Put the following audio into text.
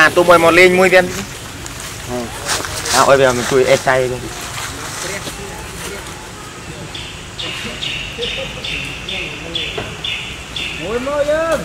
tụi mày một lên 1 viên ơi bây giờ mình cùi ép chay luôn ngồi mơ dương